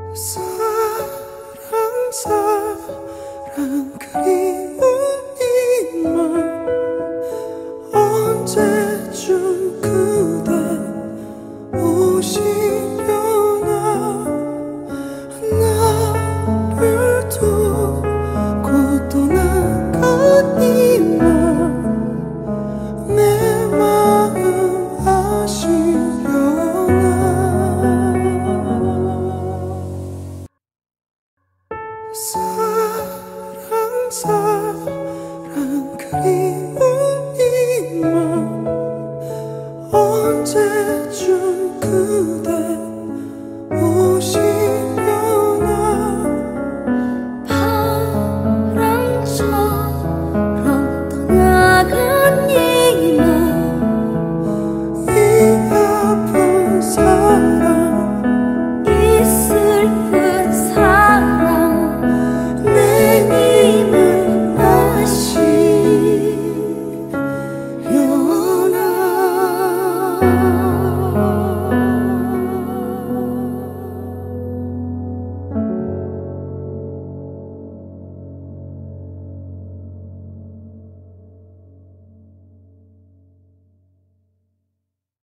사랑 사랑 그리운 이맘 언제쯤 그대 오시려나 나를 두고 떠나간 이맘 내 마음 아시려나. 사랑 사랑 그리운 이맘 언제쯤 그대